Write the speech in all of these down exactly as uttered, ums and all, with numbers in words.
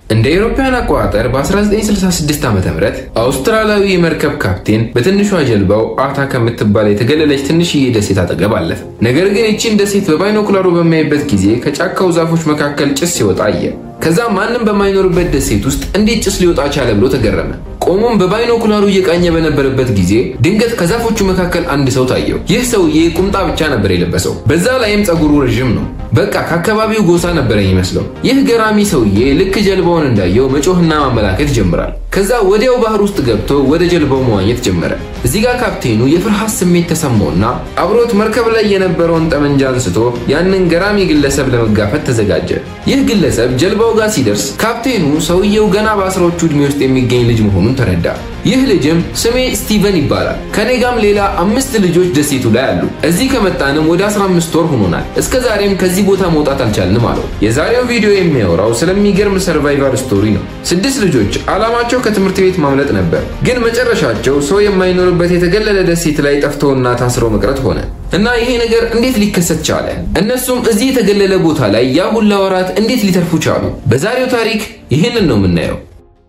እንደ አውሮፓውያን አቆጣጠር በ1966 ዓመተ ምህረት አውስትራሊያዊ የመርከብ ካፕቴን በትንሿ ጀልባው አታ ከምትባል የተገለለች ትንሽዬ ደሴት አጠገብ አለፈ። ነገር ግን እቺን ደሴት በባይኖኩላሩ በሚያይበት ጊዜ ከጫካው ዛፎች መካከል ጭስ ሲወጣ አየ። ከዛ ማንንም በማይኖርበት ደሴት ውስጥ እንዴት ጭስ ሊወጣ ቻለ ብሎ ተገረመ። ቆሞም በባይኖኩላሩ እየቃኘ በነበረበት ጊዜ ድንገት ከዛፎቹ መካከል አንድ ሰው ታየው። ይህ ሰውዬ ቁምጣ ብቻ ነበር የለበሰው፣ በዛ ላይም ጸጉሩ ረጅም ነው። በቃ ከአካባቢው ጎሳ ነበር የሚመስለው። ይህ ገራሚ ሰውዬ ልክ ጀልባውን እንዳየው መጮህና ማመላከት ጀምራል። ከዛ ወዲያው ባህር ውስጥ ገብቶ ወደ ጀልባው መዋኘት ጀመረ። እዚህ ጋር ካፕቴኑ የፍርሃት ስሜት ተሰማውና አብሮት መርከብ ላይ የነበረውን ጠመንጃ አንስቶ ያንን ገራሚ ግለሰብ ለመጋፈጥ ተዘጋጀ። ይህ ግለሰብ ጀልባው ጋር ሲደርስ ካፕቴኑ ሰውየው ገና በአስራዎቹ ዕድሜ ውስጥ የሚገኝ ልጅ መሆኑን ተረዳ። ይህ ልጅም ስሜ ስቲቨን ይባላል፣ ከኔ ጋርም ሌላ አምስት ልጆች ደሴቱ ላይ አሉ። እዚህ ከመጣንም ወደ አስራ አምስት ወር ሆኖናል። እስከዛሬም ከዚህ ቦታ መውጣት አልቻልንም አለው። የዛሬው ቪዲዮ የሚያወራው ስለሚገርም ሰርቫይቫል ስቶሪ ነው። ስድስት ልጆች አላማቸው ከትምህርት ቤት ማምለጥ ነበር፣ ግን መጨረሻቸው ሰው የማይኖርበት የተገለለ ደሴት ላይ ጠፍተውና ታስረው መቅረት ሆነ። እና ይሄ ነገር እንዴት ሊከሰት ቻለ? እነሱም እዚህ የተገለለ ቦታ ላይ ያ ሁላ ወራት እንዴት ሊተርፉ ቻሉ? በዛሬው ታሪክ ይሄንን ነው የምናየው።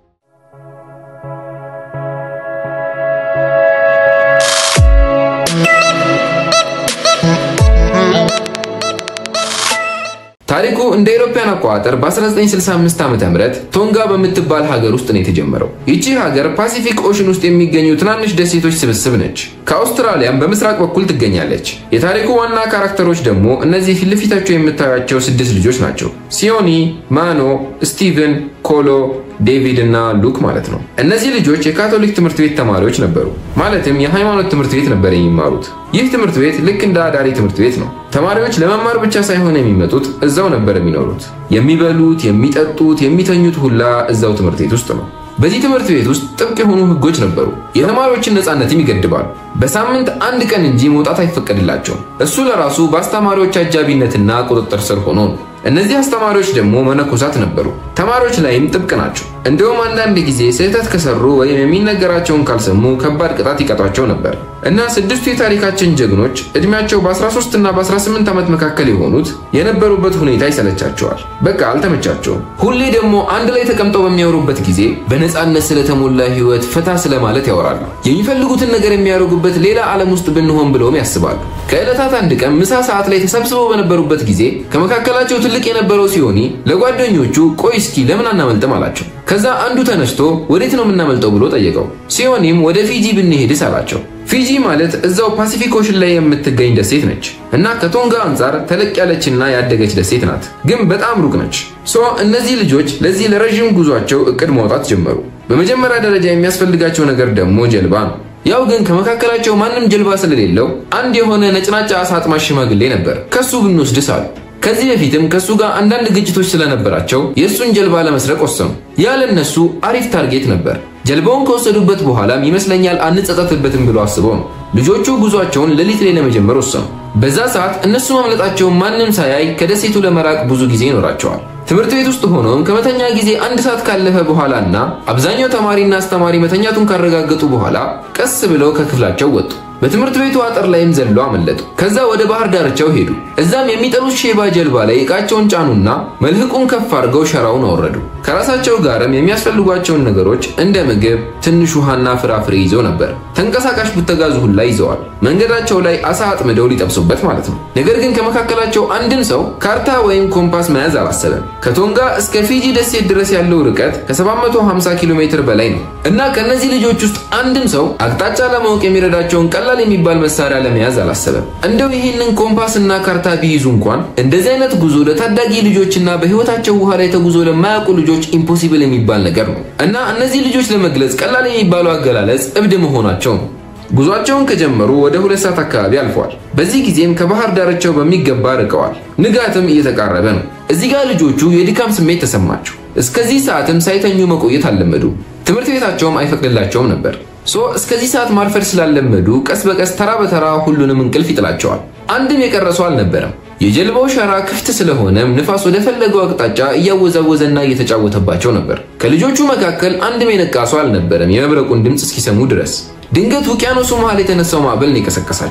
ታሪኩ እንደ አውሮፓውያን አቆጣጠር በ1965 ዓመተ ምህረት ቶንጋ በምትባል ሀገር ውስጥ ነው የተጀመረው። ይቺ ሀገር ፓሲፊክ ኦሽን ውስጥ የሚገኙ ትናንሽ ደሴቶች ስብስብ ነች። ከአውስትራሊያም በምስራቅ በኩል ትገኛለች። የታሪኩ ዋና ካራክተሮች ደግሞ እነዚህ ፊት ለፊታቸው የምታዩቸው ስድስት ልጆች ናቸው። ሲዮኒ፣ ማኖ፣ ስቲቨን፣ ኮሎ፣ ዴቪድ እና ሉክ ማለት ነው። እነዚህ ልጆች የካቶሊክ ትምህርት ቤት ተማሪዎች ነበሩ። ማለትም የሃይማኖት ትምህርት ቤት ነበር የሚማሩት። ይህ ትምህርት ቤት ልክ እንደ አዳሪ ትምህርት ቤት ነው። ተማሪዎች ለመማር ብቻ ሳይሆን የሚመጡት እዛው ነበር የሚኖሩት። የሚበሉት፣ የሚጠጡት፣ የሚተኙት ሁላ እዛው ትምህርት ቤት ውስጥ ነው። በዚህ ትምህርት ቤት ውስጥ ጥብቅ የሆኑ ህጎች ነበሩ። የተማሪዎችን ነፃነትም ይገድባሉ። በሳምንት አንድ ቀን እንጂ መውጣት አይፈቀድላቸውም። እሱ ለራሱ በአስተማሪዎች አጃቢነትና ቁጥጥር ስር ሆኖ ነው። እነዚህ አስተማሪዎች ደግሞ መነኮሳት ነበሩ። ተማሪዎች ላይም ጥብቅ ናቸው። እንደውም አንዳንድ ጊዜ ስህተት ከሰሩ ወይም የሚነገራቸውን ካልሰሙ ከባድ ቅጣት ይቀጣቸው ነበር። እና ስድስቱ የታሪካችን ጀግኖች እድሜያቸው በ13 እና በ18 ዓመት መካከል የሆኑት የነበሩበት ሁኔታ ይሰለቻቸዋል። በቃ አልተመቻቸውም። ሁሌ ደግሞ አንድ ላይ ተቀምጠው በሚያወሩበት ጊዜ በነፃነት ስለተሞላ ህይወት ፈታ ስለማለት ያወራሉ። የሚፈልጉትን ነገር የሚያደርጉበት ሌላ ዓለም ውስጥ ብንሆን ብለውም ያስባሉ። ከዕለታት አንድ ቀን ምሳ ሰዓት ላይ ተሰብስበው በነበሩበት ጊዜ ከመካከላቸው ትልቅ የነበረው ሲዮኒ ለጓደኞቹ ቆይ እስኪ ለምን አናመልጥም አላቸው። ከዛ አንዱ ተነስቶ ወዴት ነው የምናመልጠው ብሎ ጠየቀው። ሲዮኒም ወደ ፊጂ ብንሄድስ አላቸው። ፊጂ ማለት እዛው ፓሲፊክ ኦሽን ላይ የምትገኝ ደሴት ነች እና ከቶንጋ አንጻር ተለቅ ያለችና ያደገች ደሴት ናት፣ ግን በጣም ሩቅ ነች። ሶ እነዚህ ልጆች ለዚህ ለረጅም ጉዟቸው እቅድ ማውጣት ጀመሩ። በመጀመሪያ ደረጃ የሚያስፈልጋቸው ነገር ደግሞ ጀልባ ነው። ያው ግን ከመካከላቸው ማንም ጀልባ ስለሌለው አንድ የሆነ ነጭናጫ አሳ አጥማጅ ሽማግሌ ነበር። ከሱ ብንወስድስ አሉ። ከዚህ በፊትም ከሱ ጋር አንዳንድ ግጭቶች ስለነበራቸው የሱን ጀልባ ለመስረቅ ወሰኑ። ያ ለነሱ አሪፍ ታርጌት ነበር። ጀልባውን ከወሰዱበት በኋላም ይመስለኛል አንጸጸትበትም ብሎ አስበው ነው ልጆቹ ጉዟቸውን ሌሊት ላይ ለመጀመር ወሰኑ። በዛ ሰዓት እነሱ ማምለጣቸውን ማንም ሳያይ ከደሴቱ ለመራቅ ብዙ ጊዜ ይኖራቸዋል። ትምህርት ቤት ውስጥ ሆነውም ከመተኛ ጊዜ አንድ ሰዓት ካለፈ በኋላና አብዛኛው ተማሪና አስተማሪ መተኛቱን ካረጋገጡ በኋላ ቀስ ብለው ከክፍላቸው ወጡ። በትምህርት ቤቱ አጥር ላይም ዘለው አመለጡ። ከዛ ወደ ባህር ዳርቻው ሄዱ። እዛም የሚጠሉት ሼባ ጀልባ ላይ ዕቃቸውን ጫኑና መልህቁን ከፍ አድርገው ሸራውን አወረዱ። ከራሳቸው ጋርም የሚያስፈልጓቸውን ነገሮች እንደ ምግብ፣ ትንሽ ውሃና ፍራፍሬ ይዘው ነበር። ተንቀሳቃሽ ቡተጋዙ ሁላ ይዘዋል። መንገዳቸው ላይ አሳ አጥምደው ሊጠብሱበት ማለት ነው። ነገር ግን ከመካከላቸው አንድም ሰው ካርታ ወይም ኮምፓስ መያዝ አላሰበም። ከቶንጋ እስከ ፊጂ ደሴት ድረስ ያለው ርቀት ከሰባት መቶ ሃምሳ ኪሎ ሜትር በላይ ነው እና ከነዚህ ልጆች ውስጥ አንድም ሰው አቅጣጫ ለማወቅ የሚረዳቸውን ቀላል የሚባል መሳሪያ ለመያዝ አላሰበም። እንደው ይሄንን ኮምፓስና ካርታ ቢይዙ እንኳን እንደዚህ አይነት ጉዞ ለታዳጊ ልጆችና በህይወታቸው ውሃ ላይ ተጉዞ ለማያውቁ ልጆች ኢምፖሲብል የሚባል ነገር ነው እና እነዚህ ልጆች ለመግለጽ ቀላል የሚባለው አገላለጽ እብድ መሆናቸው ነው። ጉዟቸውን ከጀመሩ ወደ ሁለት ሰዓት አካባቢ አልፈዋል። በዚህ ጊዜም ከባህር ዳርቻው በሚገባ ርቀዋል። ንጋትም እየተቃረበ ነው። እዚህ ጋር ልጆቹ የድካም ስሜት ተሰማቸው። እስከዚህ ሰዓትም ሳይተኙ መቆየት አልለመዱም። ትምህርት ቤታቸውም አይፈቅድላቸውም ነበር። ሶ እስከዚህ ሰዓት ማርፈድ ስላለመዱ ቀስ በቀስ ተራ በተራ ሁሉንም እንቅልፍ ይጥላቸዋል። አንድም የቀረሰው አልነበረም። የጀልባው ሸራ ክፍት ስለሆነም ንፋስ ወደ ፈለገው አቅጣጫ እያወዛወዘና እየተጫወተባቸው ነበር። ከልጆቹ መካከል አንድም የነቃ ሰው አልነበረም የመብረቁን ድምጽ እስኪሰሙ ድረስ። ድንገት ውቅያኖሱ መሃል የተነሳው ማዕበል ነው የቀሰቀሳቸው።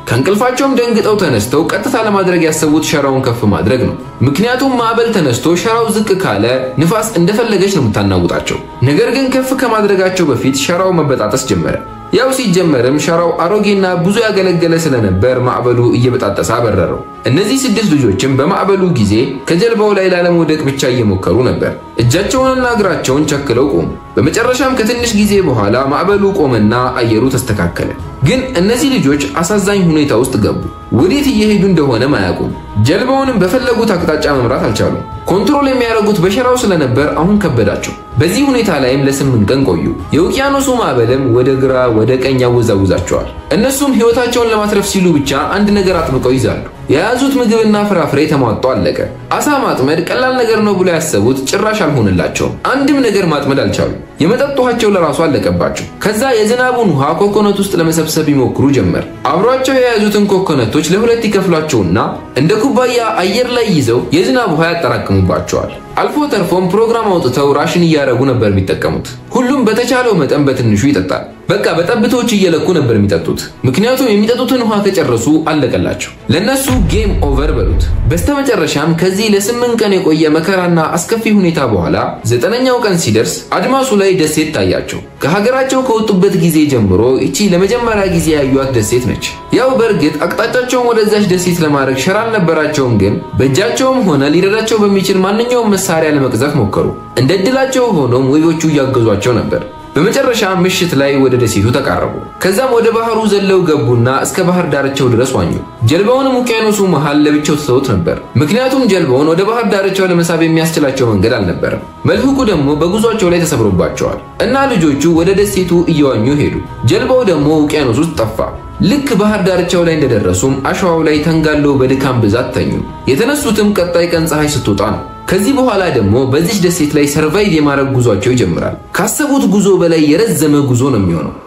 ከንቅልፋቸውም ደንግጠው ተነስተው ቀጥታ ለማድረግ ያሰቡት ሸራውን ከፍ ማድረግ ነው። ምክንያቱም ማዕበል ተነስቶ ሸራው ዝቅ ካለ ንፋስ እንደፈለገች ነው የምታናውጣቸው። ነገር ግን ከፍ ከማድረጋቸው በፊት ሸራው መበጣጠስ ጀመረ። ያው ሲጀመርም ሸራው አሮጌና ብዙ ያገለገለ ስለነበር ማዕበሉ እየበጣጠሰ አበረረው። እነዚህ ስድስት ልጆችም በማዕበሉ ጊዜ ከጀልባው ላይ ላለመውደቅ ብቻ እየሞከሩ ነበር። እጃቸውንና እግራቸውን ቸክለው ቆሙ። በመጨረሻም ከትንሽ ጊዜ በኋላ ማዕበሉ ቆመና አየሩ ተስተካከለ። ግን እነዚህ ልጆች አሳዛኝ ሁኔታ ውስጥ ገቡ። ወዴት እየሄዱ እንደሆነም አያውቁም። ጀልባውንም በፈለጉት አቅጣጫ መምራት አልቻሉም። ኮንትሮል የሚያደርጉት በሸራው ስለነበር አሁን ከበዳቸው። በዚህ ሁኔታ ላይም ለስምንት ቀን ቆዩ። የውቅያኖሱ ማዕበልም ወደ ግራ ወደ ቀኝ ያወዛውዛቸዋል። እነሱም ሕይወታቸውን ለማትረፍ ሲሉ ብቻ አንድ ነገር አጥብቀው ይዛሉ። የያዙት ምግብና ፍራፍሬ ተሟጦ አለቀ። አሳ ማጥመድ ቀላል ነገር ነው ብሎ ያሰቡት ጭራሽ አልሆነላቸውም። አንድም ነገር ማጥመድ አልቻሉ። የመጠጥ ውሃቸው ለራሱ አለቀባቸው። ከዛ የዝናቡን ውሃ ኮኮነት ውስጥ ለመሰብሰብ ይሞክሩ ጀመር። አብሯቸው የያዙትን ኮኮነቶች ለሁለት ይከፍሏቸውና እንደ ኩባያ አየር ላይ ይዘው የዝናብ ውሃ ያጠራቅሙባቸዋል። አልፎ ተርፎም ፕሮግራም አውጥተው ራሽን እያረጉ ነበር የሚጠቀሙት። ሁሉም በተቻለው መጠን በትንሹ ይጠጣል። በቃ በጠብቶች እየለኩ ነበር የሚጠጡት። ምክንያቱም የሚጠጡትን ውሃ ከጨረሱ አለቀላቸው። ለነሱ ጌም ኦቨር በሉት። በስተመጨረሻም ከዚህ ለስምንት ቀን የቆየ መከራና አስከፊ ሁኔታ በኋላ ዘጠነኛው ቀን ሲደርስ አድማሱ ላይ ደሴት ታያቸው። ከሀገራቸው ከወጡበት ጊዜ ጀምሮ እቺ ለመጀመሪያ ጊዜ ያዩት ደሴት ነች። ያው በእርግጥ አቅጣጫቸውን ወደዛች ደሴት ለማድረግ ሸራ አልነበራቸውም። ግን በእጃቸውም ሆነ ሊረዳቸው በሚችል ማንኛውም መሳሪያ ለመቅዘፍ ሞከሩ። እንደ እድላቸው ሆኖም ወይዎቹ እያገዟቸው ነበር። በመጨረሻ ምሽት ላይ ወደ ደሴቱ ተቃረቡ። ከዛም ወደ ባህሩ ዘለው ገቡና እስከ ባህር ዳርቻው ድረስ ዋኙ። ጀልባውንም ውቅያኖሱ መሃል ለብቻው ተሰውት ነበር። ምክንያቱም ጀልባውን ወደ ባህር ዳርቻው ለመሳብ የሚያስችላቸው መንገድ አልነበረም። መልህቁ ደግሞ በጉዟቸው ላይ ተሰብሮባቸዋል እና ልጆቹ ወደ ደሴቱ እየዋኙ ሄዱ። ጀልባው ደግሞ ውቅያኖስ ውስጥ ጠፋ። ልክ ባህር ዳርቻው ላይ እንደደረሱም አሸዋው ላይ ተንጋለው በድካም ብዛት ተኙ። የተነሱትም ቀጣይ ቀን ፀሐይ ስትወጣ ነው። ከዚህ በኋላ ደግሞ በዚህ ደሴት ላይ ሰርቫይቭ የማድረግ ጉዟቸው ይጀምራል። ካሰቡት ጉዞ በላይ የረዘመ ጉዞ ነው የሚሆነው።